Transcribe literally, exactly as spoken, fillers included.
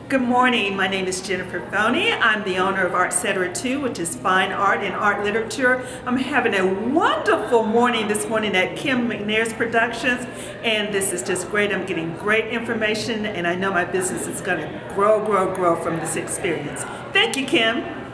Good morning. My name is Jennifer Phoney. I'm the owner of Art Cetera two, which is fine art and art literature. I'm having a wonderful morning this morning at Kim McNair's Productions, and this is just great. I'm getting great information, and I know my business is going to grow, grow, grow from this experience. Thank you, Kim.